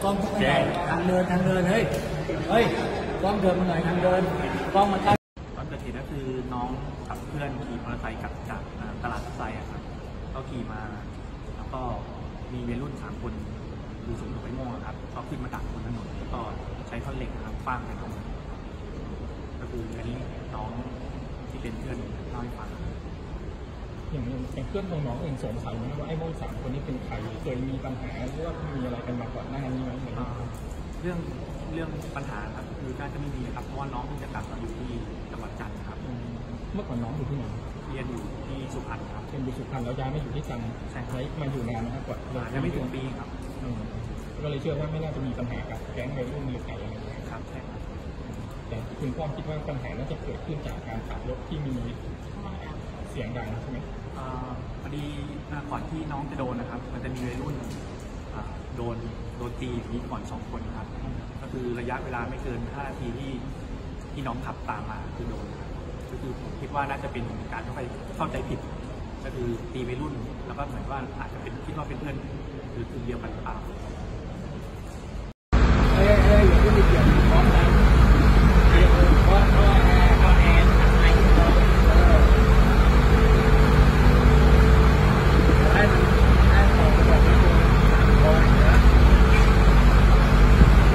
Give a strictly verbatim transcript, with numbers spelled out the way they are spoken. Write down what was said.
กล้องแกทางเดินทางเดินเฮ้ยเฮ้ยกล้องเดินมาหน่อยทางเดินกล้องมาใกล้ตอนเกิดเหตุก็คือน้องกับเพื่อนขี่มอเตอร์ไซค์กลับจากตลาดไซค์ครับก็ขี่มาแล้วก็มีวัยรุ่นสามคนดูสูงไปม่วงครับเขาขึ้นมาดักบนถนนแล้วก็ใช้ท่อนเหล็กนะครับฟาดไปตรงก็คืออันนี้น้องที่เป็นเพื่อนเล่าให้ฟังอย่างอย่างเพื่อนของน้องเองสงสัยไหมว่าไอ้โม่สามคนนี้เป็นใครเคยมีปัญหาหรือว่ามีอะไรกันมาก่อนหน้านี้ไหมเรื่องเรื่องปัญหาครับคือน่าจะไม่มีครับเพราะว่าน้องเพิ่งจะกลับมาอยู่ที่จังหวัดจันทร์ครับเมื่อก่อนน้องอยู่ที่ไหนเรียนอยู่ที่สุพรรณครับเป็นอยู่สุพรรณแล้วย้ายมาอยู่ที่จันทร์ใช่ใช้มาอยู่นานนะครับกว่ายังไม่ถึงปีครับก็เลยเชื่อว่าไม่น่าจะมีปัญหากับแก๊งวัยรุ่นหรืออะไรครับใช่ครับแต่คุณพ่อคิดว่าปัญหาน่าจะเกิดขึ้นจากการขับรถที่มีเสียงดังใช่ไหมพอดีก่อนที่น้องจะโดนนะครับมันจะมีวัยรุ่นโดนโดนตีนี้ก่อนสองคนครับก็คือระยะเวลาไม่เกินห้านาทีที่ที่น้องขับตามมาคือโดนก็คือผมคิดว่าน่าจะเป็นการเข้าไปเข้าใจผิดก็คือตีวัยรุ่นแล้วก็เหมือนว่าอาจจะเป็นคิดว่าเป็นเพื่อนหรือกลุ่มเดียวกันหรือเปล่า